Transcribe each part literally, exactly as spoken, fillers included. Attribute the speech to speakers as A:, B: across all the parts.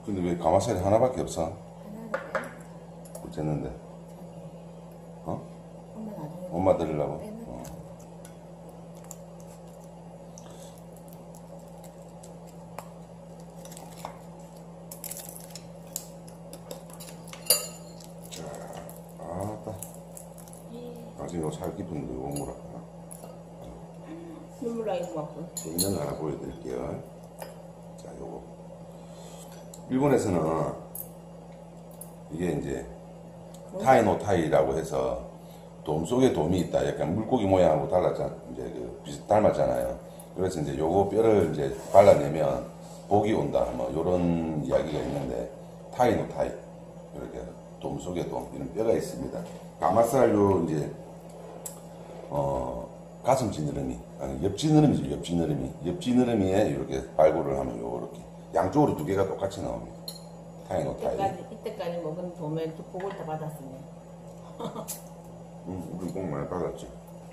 A: 근데 왜 가마살이 하나밖에 없어?
B: 하나를
A: 어쨌는데? 어?
B: 엄마 나중에
A: 엄마 드리려고?
B: 빼는
A: 어. 자, 아따. 나중에 요 살 깊은 거 요거 물어.
B: 눈물 나는 거 같고.
A: 있는 거 하나 보여드릴게요. 자, 요거. 일본에서는 이게 이제 타이노타이라고 해서 돔 속에 돔이 있다. 약간 물고기 모양하고 달랐잖아. 이제 그 비슷 닮았잖아요. 그래서 이제 요거 뼈를 이제 발라내면 복이 온다. 뭐 요런 이야기가 있는데 타이노타이 이렇게 돔 속에 돔 이런 뼈가 있습니다. 가마살요 이제 어 가슴 지느러미 아니 옆 지느러미죠. 옆 지느러미 옆 지느러미에 이렇게 발굴을 하면 요렇게 양쪽으로 두 개가 똑같이 나옵니다. 타이노타이.
B: 이때까지, 이때까지 먹은 도면 복을 다 받았으네.
A: 응, 우리 꼭 많이 받았지.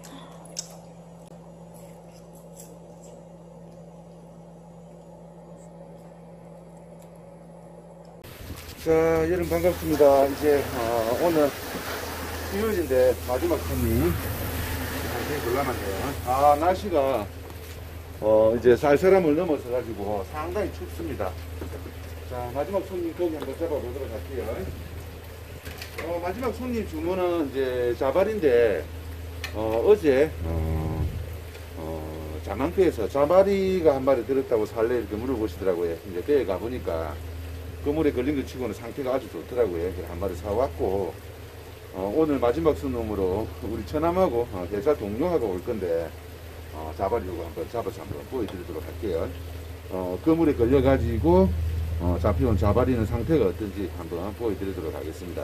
A: 자, 여러분 반갑습니다. 이제 어, 오늘 수요일인데 마지막 손님 이제 놀라만해요. 아, 날씨가 어, 이제 쌀쌀함을 넘어서 가지고 상당히 춥습니다. 자, 마지막 손님 고기 한번 잡아보도록 할게요. 어, 마지막 손님 주문은 이제 자발인데 어, 어제 어, 어, 자망패에서 자발이가 한 마리 들었다고 살래 이렇게 물어보시더라고요. 이제 배에 가보니까 그물에 걸린 것 치고는 상태가 아주 좋더라고요. 그래서 한 마리 사왔고 어, 오늘 마지막 손님으로 우리 처남하고 어, 회사 동료하고 올 건데 어, 자발이고 한번 잡아서 한번 보여드리도록 할게요. 어, 그물에 걸려가지고 어, 잡혀온 자발이는 상태가 어떤지 한번 보여드리도록 하겠습니다.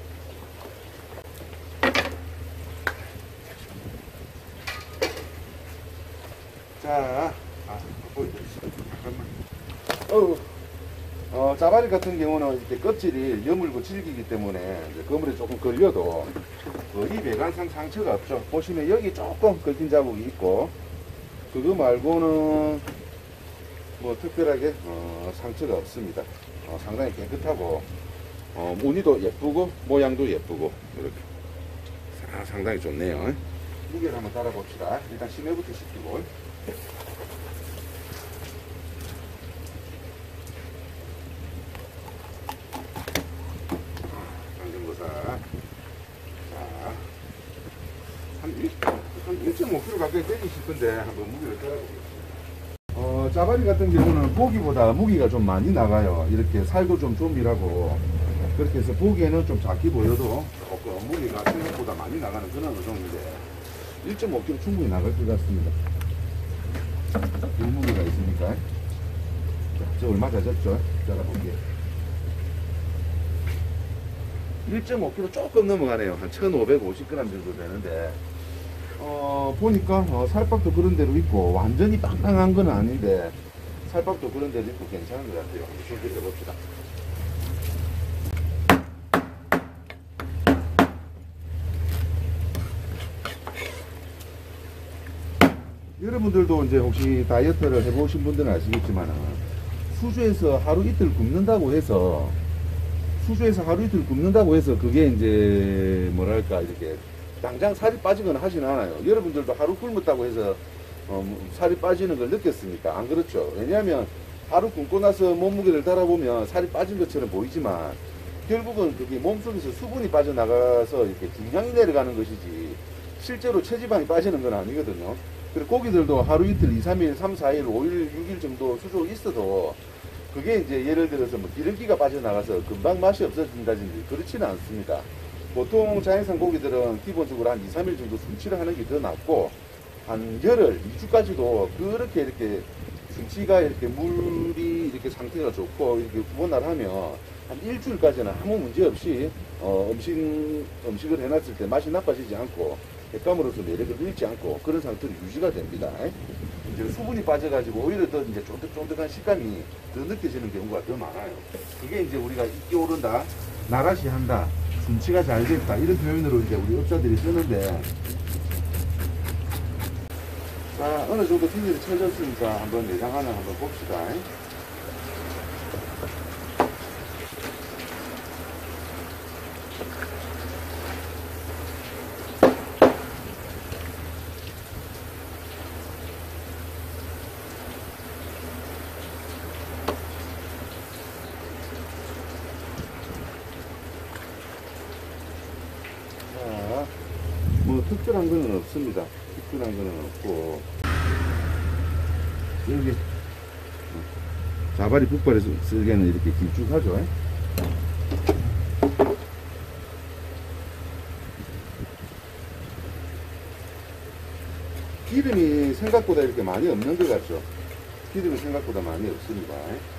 A: 자, 아, 보여드리겠습니다. 잠깐만. 어우, 어, 자발이 같은 경우는 이렇게 껍질이 여물고 질기기 때문에 이제 그물에 조금 걸려도 거의 배관상 상처가 없죠. 보시면 여기 조금 걸린 자국이 있고 그거 말고는 뭐 특별하게 어, 상처가 없습니다. 어, 상당히 깨끗하고 어, 무늬도 예쁘고 모양도 예쁘고 이렇게 아, 상당히 좋네요. 무게를 한번 달아봅시다. 일단 심해부터 시키고 강정보사 한 일 점 오 킬로그램 가까이 되실 건데 한번 무게를 달아보겠습니다. 어, 자발이 같은 경우는 고기보다 무게가 좀 많이 나가요. 이렇게 살도 좀 좀비라고 그렇게 해서 보기에는 좀 작게 보여도 조금 무게가 생각보다 많이 나가는 그런 어종인데 일 점 오 킬로그램 충분히 나갈 것 같습니다. 이 무게가 있으니까. 자, 저 얼마 젖었죠? 잘라볼게요. 일 점 오 킬로그램 조금 넘어가네요. 한 천오백오십 그램 정도 되는데 어, 보니까 어, 살밥도 그런 대로 있고 완전히 빵빵한 건 아닌데 살밥도 그런 대로 있고 괜찮은 것 같아요. 한번 손질해 봅시다. 여러분들도 이제 혹시 다이어트를 해보신 분들은 아시겠지만 수주에서 하루 이틀 굶는다고 해서 수주에서 하루 이틀 굶는다고 해서 그게 이제 뭐랄까 이렇게 당장 살이 빠지거나 하진 않아요. 여러분들도 하루 굶었다고 해서 어, 살이 빠지는 걸 느꼈습니까? 안 그렇죠. 왜냐하면 하루 굶고 나서 몸무게를 달아보면 살이 빠진 것처럼 보이지만 결국은 그게 몸속에서 수분이 빠져나가서 이렇게 중량이 내려가는 것이지 실제로 체지방이 빠지는 건 아니거든요. 그리고 고기들도 하루 이틀, 이, 삼 일, 삼, 사 일, 오 일, 육 일 정도 수조 있어도 그게 이제 예를 들어서 뭐 기름기가 빠져나가서 금방 맛이 없어진다든지 그렇지는 않습니다. 보통 자연산 고기들은 기본적으로 한 이, 삼 일 정도 순치를 하는 게 더 낫고 한 열흘, 이 주까지도 그렇게 이렇게 순치가 이렇게 물이 이렇게 상태가 좋고 이렇게 구원을 하면 한 일주일까지는 아무 문제 없이 어, 음식, 음식을 해놨을 때 맛이 나빠지지 않고 횟감으로서 매력을 잃지 않고 그런 상태로 유지가 됩니다. 이제 수분이 빠져가지고 오히려 더 이제 쫀득쫀득한 식감이 더 느껴지는 경우가 더 많아요. 그게 이제 우리가 익기 오른다, 나라시 한다, 순치가 잘 됐다 이런 표현으로 이제 우리 업자들이 쓰는데 자 어느 정도 품질이 쳐졌으니까 한번 내장 하나 한번 봅시다. 특별한 거는 없습니다. 특별한 거는 없고 여기 자발이 북발에서 쓰기에는 이렇게 길쭉하죠. 기름이 생각보다 이렇게 많이 없는 것 같죠. 기름이 생각보다 많이 없습니다.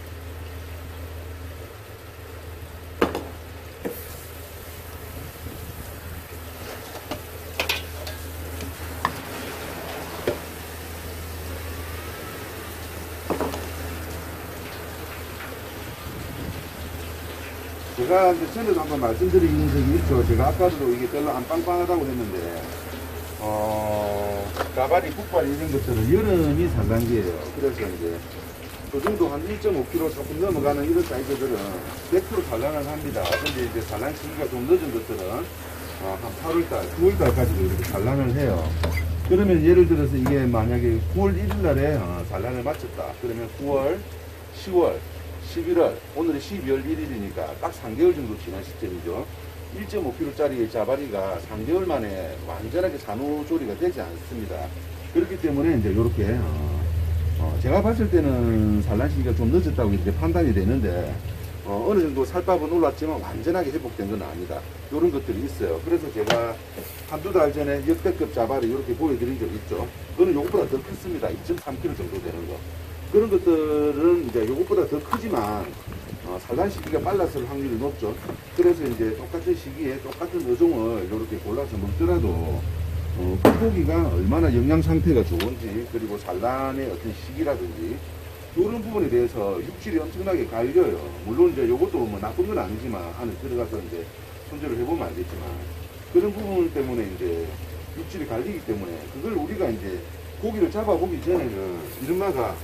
A: 제가 이제 전에도 한번 말씀드린 적이 있죠. 제가 아까도 이게 별로 안 빵빵하다고 했는데, 어, 가발이, 북발 이런 것들은 여름이 상단기예요. 그래서 이제 그 정도 한 일 점 오 킬로그램 조금 넘어가는 이런 사이즈들은 백 퍼센트 산란을 합니다. 근데 이제 산란 시기가 좀 늦은 것들은 어, 한 팔월달, 구월달까지도 이렇게 산란을 해요. 그러면 예를 들어서 이게 만약에 구월 일일 날에 어, 산란을 마쳤다. 그러면 구월, 시월, 십일월, 오늘이 십이월 일일이니까 딱 삼 개월 정도 지난 시점이죠. 일 점 오 킬로그램짜리 자바리가 삼 개월 만에 완전하게 산후조리가 되지 않습니다. 그렇기 때문에 이제 이렇게 어, 어, 제가 봤을 때는 산란 시기가 좀 늦었다고 이렇게 판단이 되는데 어, 어느 정도 살밥은 올랐지만 완전하게 회복된 건 아니다. 이런 것들이 있어요. 그래서 제가 한두 달 전에 역대급 자바리 이렇게 보여드린 적 있죠. 그거는 요것보다 더 컸습니다. 이 점 삼 킬로그램 정도 되는 거. 그런 것들은 이제 요것보다 더 크지만 어, 산란 시기가 빨랐을 확률이 높죠. 그래서 이제 똑같은 시기에 똑같은 어종을 이렇게 골라서 먹더라도 어, 그 고기가 얼마나 영양 상태가 좋은지 그리고 산란의 어떤 시기라든지 이런 부분에 대해서 육질이 엄청나게 갈려요. 물론 이제 요것도 뭐 나쁜 건 아니지만 안에 들어가서 이제 손질을 해보면 알겠지만 그런 부분 때문에 이제 육질이 갈리기 때문에 그걸 우리가 이제 고기를 잡아보기 전에는 이른바가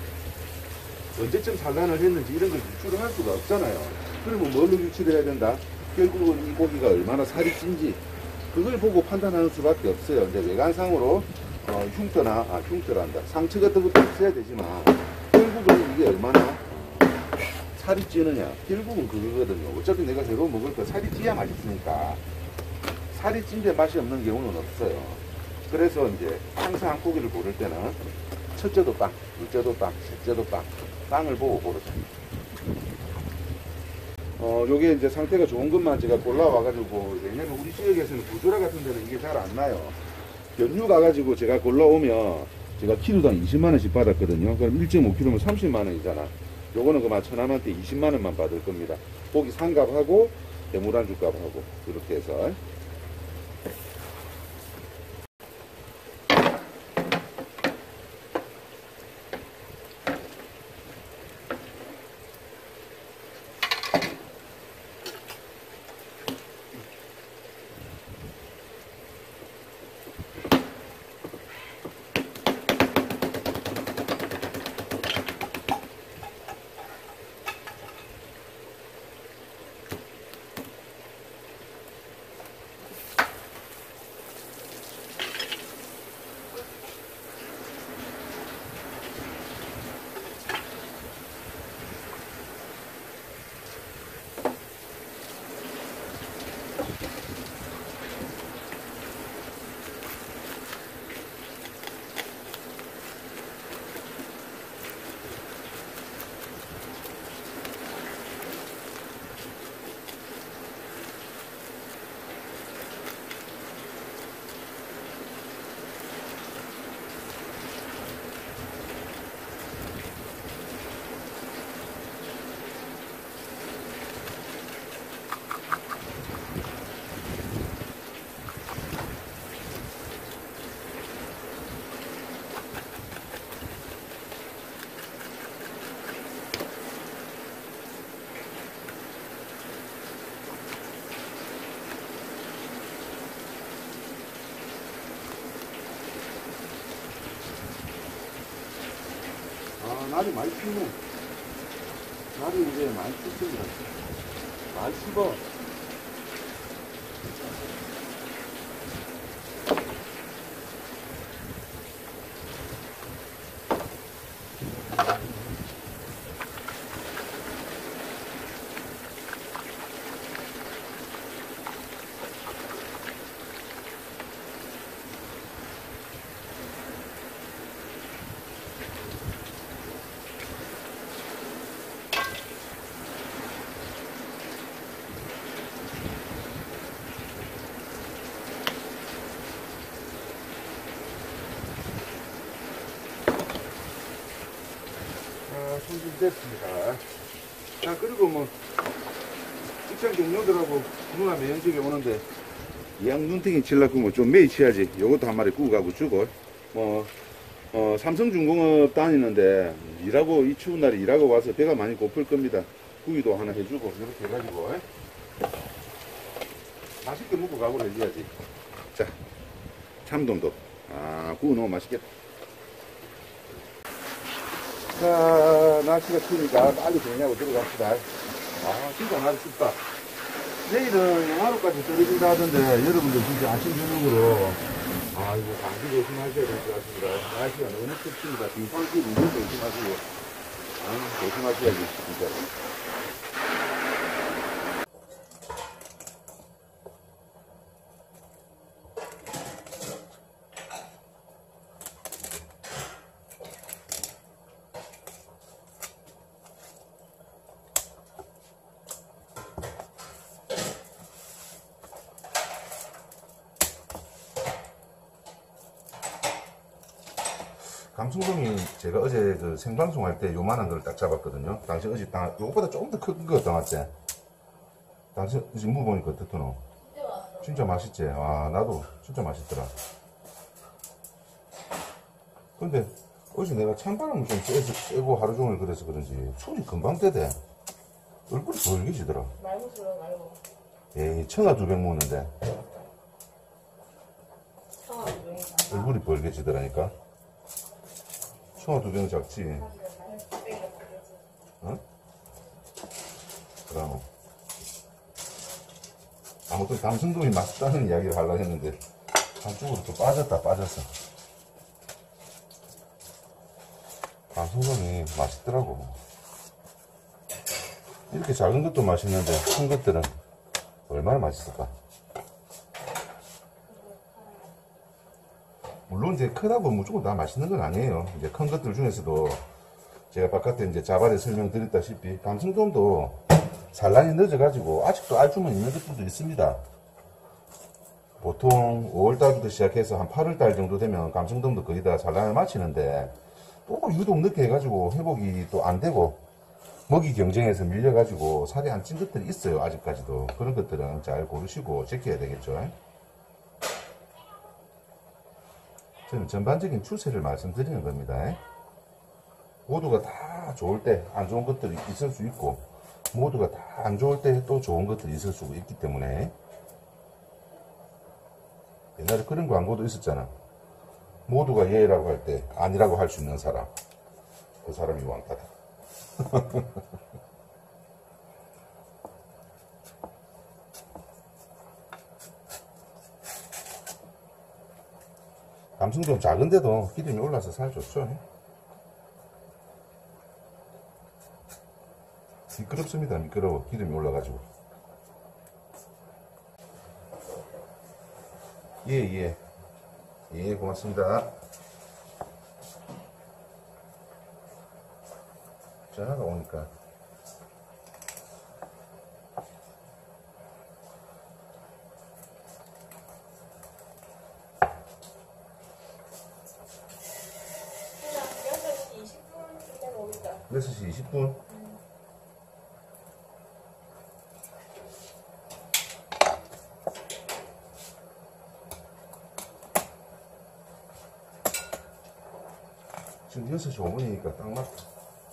A: 언제쯤 산란을 했는지 이런 걸 유추를 할 수가 없잖아요. 그러면 뭘로 유추를 해야 된다? 결국은 이 고기가 얼마나 살이 찐지 그걸 보고 판단하는 수밖에 없어요. 이제 외관상으로 어, 흉터나 아 흉터란다 상처 같은 것도 있어야 되지만 결국은 이게 얼마나 어, 살이 찌느냐 결국은 그거거든요. 어차피 내가 새로 먹을 거 살이 찌야 맛있으니까 살이 찐데 맛이 없는 경우는 없어요. 그래서 이제 항상 고기를 고를 때는 첫째도 빵, 둘째도 빵, 셋째도 빵 빵을 보고 고르자. 어, 요게 이제 상태가 좋은 것만 제가 골라와가지고, 왜냐면 우리 지역에서는 구조라 같은 데는 이게 잘 안 나요. 연유 가가지고 제가 골라오면, 제가 키로당 이십만 원씩 받았거든요. 그럼 일 점 오 킬로그램이면 삼십만 원이잖아. 요거는 그만 천하만테 이십만 원만 받을 겁니다. 고기 상값하고, 대물안주값하고, 이렇게 해서. 날이 많이 춥네. 날이 이제 많이 춥습니다. 많이 추워. 됐습니다. 자, 그리고 뭐 직장 동료들하고 누나 매형집에 오는데 이왕 눈탱이 칠라고 뭐 좀 매이 치야지. 요것도 한 마리 구워 가고 주고 뭐 어, 삼성중공업 다니는데 일하고 이 추운 날에 일하고 와서 배가 많이 고플 겁니다. 구이도 하나 해주고 이렇게 해가지고 에? 맛있게 먹고 가고 해줘야지. 자, 참돔도 아 구워 너무 맛있겠다. 자, 날씨가 추우니까 빨리 되냐고 들어갑시다. 아, 진짜 날이 춥다. 내일은 영하로까지 떨어진다 하던데, 여러분들 진짜 아침 저녁으로, 아, 이거 감기 조심하셔야 될 것 같습니다. 날씨가 너무 춥습니다. 빙판길 운전 조심하시고, 아, 조심하셔야지, 진짜. 감성돔이 제가 어제 그 생방송 할 때 요만한 걸 딱 잡았거든요. 당신 어제 당, 요거보다 조금 더 큰 거 당했지? 당신 어제 먹어보니까 어떻더노? 진짜 맛있지? 아, 나도 진짜 맛있더라. 근데 어제 내가 찬바람을 좀 쐬서, 쐬고 하루 종일 그래서 그런지 손이 금방 떼대. 얼굴이 벌개지더라.
B: 말고 들어 말고.
A: 에이, 청아 두 병 먹는데
B: 청아 두 병이 다.
A: 얼굴이 벌개지더라니까. 청아 두 병 작지? 어? 그럼 아무튼 감성돔이 맛있다는 이야기를 하려고 했는데 한쪽으로 또 빠졌다 빠졌어. 감성돔이 맛있더라고. 이렇게 작은 것도 맛있는데 큰 것들은 얼마나 맛있을까. 물론 이제 크다고 무조건 다 맛있는 건 아니에요. 이제 큰 것들 중에서도 제가 바깥에 이제 자발에 설명드렸다시피 감성돔도 산란이 늦어가지고 아직도 알주만 있는 것들도 있습니다. 보통 오월달부터 시작해서 한 팔월달 정도 되면 감성돔도 거의 다 산란을 마치는데 또 유독 늦게 해가지고 회복이 또 안 되고 먹이 경쟁에서 밀려가지고 살이 안 찐 것들이 있어요. 아직까지도. 그런 것들은 잘 고르시고 지켜야 되겠죠. 저는 전반적인 추세를 말씀드리는 겁니다. 모두가 다 좋을 때 안 좋은 것들이 있을 수 있고 모두가 다 안 좋을 때 또 좋은 것들이 있을 수 있기 때문에 옛날에 그런 광고도 있었잖아. 모두가 예라고 할 때 아니라고 할 수 있는 사람, 그 사람이 왕따다. 감성돔 작은데도 기름이 올라서 살 좋죠. 미끄럽습니다. 미끄러워. 기름이 올라가지고. 예, 예. 예, 고맙습니다. 전화가 오니까.
B: 여섯 시 이십 분쯤 오겠다.
A: 여섯 시 이십 분? 지금 여섯 시 오 분이니까 딱 맞다.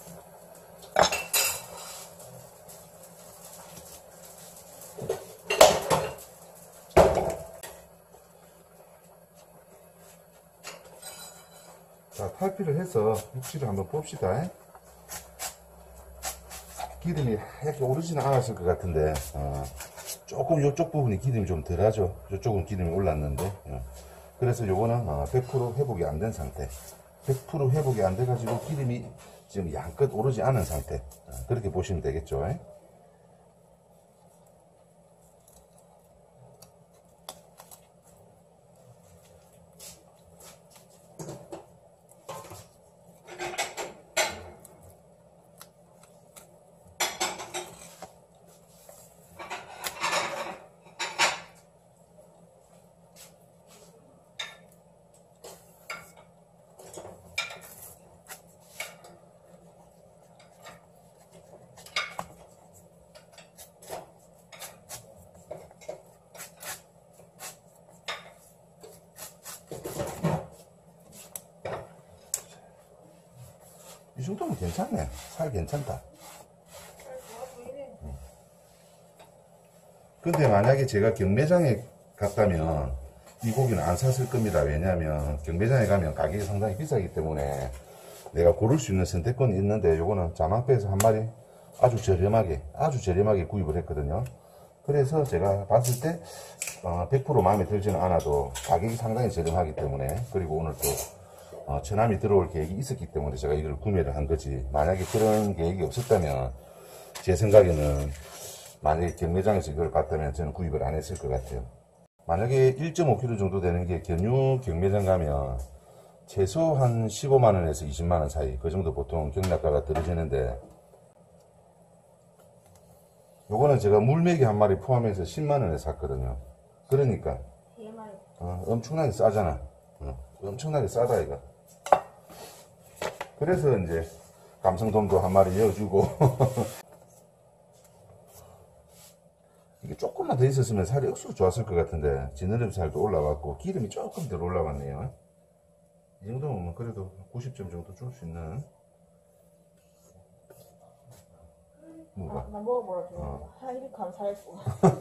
A: 자, 탈피를 해서 육질을 한번 봅시다. 기름이 하얗게 오르지는 않았을 것 같은데 어, 조금 이쪽 부분이 기름이 좀 덜하죠. 이쪽은 기름이 올랐는데 어. 그래서 요거는 어, 백 퍼센트 회복이 안 된 상태, 백 퍼센트 회복이 안 돼가지고 기름이 지금 양껏 오르지 않은 상태, 어, 그렇게 보시면 되겠죠. 정도면 괜찮네. 살 괜찮다. 응. 근데 만약에 제가 경매장에 갔다면 이 고기는 안 샀을 겁니다. 왜냐하면 경매장에 가면 가격이 상당히 비싸기 때문에 내가 고를 수 있는 선택권이 있는데, 요거는 자망배에서 한 마리 아주 저렴하게 아주 저렴하게 구입을 했거든요. 그래서 제가 봤을 때 어, 백 퍼센트 마음에 들지는 않아도 가격이 상당히 저렴하기 때문에, 그리고 오늘 또 어, 처남이 들어올 계획이 있었기 때문에 제가 이걸 구매를 한 거지, 만약에 그런 계획이 없었다면 제 생각에는 만약에 경매장에서 이걸 봤다면 저는 구입을 안 했을 것 같아요. 만약에 일 점 오 킬로그램 정도 되는 게 견유 경매장 가면 최소 한 십오만 원에서 이십만 원 사이, 그 정도 보통 경락가가 떨어지는데, 요거는 제가 물메기 한 마리 포함해서 십만 원에 샀거든요. 그러니까 어, 엄청나게 싸잖아. 어, 엄청나게 싸다 이거. 그래서 이제 감성돔도 한 마리 이어주고 이게 조금만 더 있었으면 살이 억수로 좋았을 것 같은데, 지느러미 살도 올라왔고 기름이 조금 더 올라왔네요. 이 정도면 그래도 구십 점 정도 줄 수 있는. 뭐가?
B: 아, 나 먹어보라 좀.
A: 어.
B: 아, 이렇게 감사했고.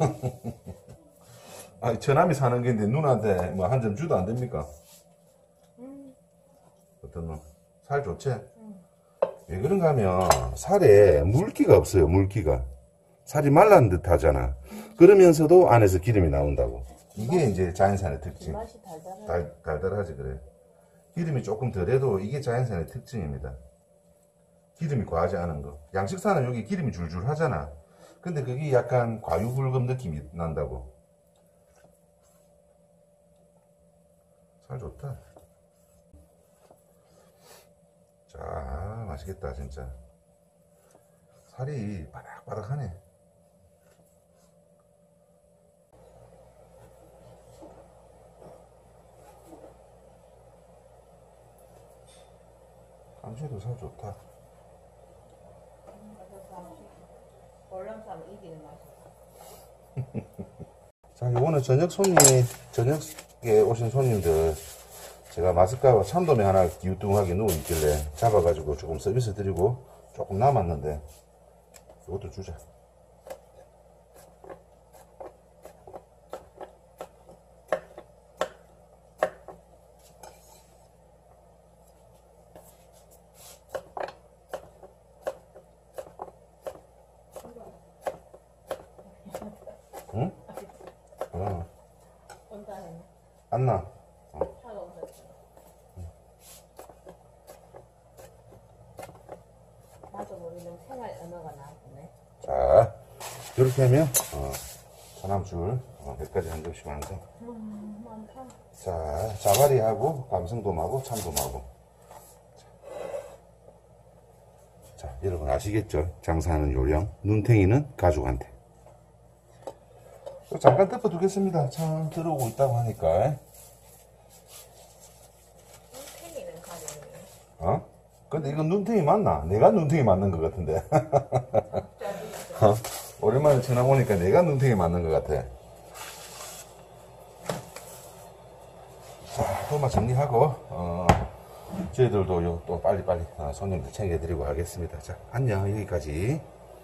A: 아, 처남이 사는 게인데 누나한테 뭐 한 점 주도 안 됩니까?
B: 음.
A: 어떤 놈? 살 좋지?
B: 음.
A: 왜 그런가 하면 살에 물기가 없어요. 물기가. 살이 말란 듯 하잖아. 그러면서도 안에서 기름이 나온다고. 이게 이제 자연산의 특징.
B: 맛이 달달해.
A: 달, 달달하지 그래. 기름이 조금 덜해도 이게 자연산의 특징입니다. 기름이 과하지 않은 거. 양식산은 여기 기름이 줄줄 하잖아. 근데 그게 약간 과유불급 느낌이 난다고. 살 좋다. 자, 맛있겠다 진짜. 살이 바닥바닥하네. 감시도 살 좋다.
B: 월남쌈 이기는 맛이야.
A: 자, 요거는 저녁 손님, 저녁에 오신 손님들, 제가 마스카와 참돔에 하나 기우뚱하게 누워있길래 잡아가지고 조금 서비스 드리고 조금 남았는데, 요것도 주자. 응? 어.
B: 혼자 했네.
A: 안 나.
B: 차가 없었어. 나도 모르는 생활 언어가 나왔네.
A: 자, 이렇게 하면, 어, 서남줄, 어, 몇 가지 한 접시 완성.
B: 음, 많다.
A: 자, 자바리하고, 감성돔하고, 참돔하고. 자, 여러분 아시겠죠? 장사하는 요령. 눈탱이는 가족한테. 잠깐 덮어두겠습니다. 참 들어오고 있다고 하니까.
B: 눈탱이는 가려네.
A: 어? 근데 이건 눈탱이 맞나? 내가 눈탱이 맞는 것 같은데. 어? 오랜만에 전화 오니까 내가 눈탱이 맞는 것 같아. 자, 도마 정리하고, 어, 저희들도 요 또 빨리빨리 어, 손님들 챙겨드리고 하겠습니다. 자, 안녕. 여기까지.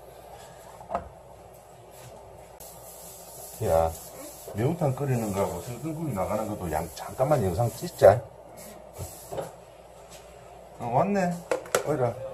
A: 야, 매운탕 끓이는 거하고 설글구이 나가는 것도 양, 잠깐만 영상 찍자. 어, 왔네. 어이라.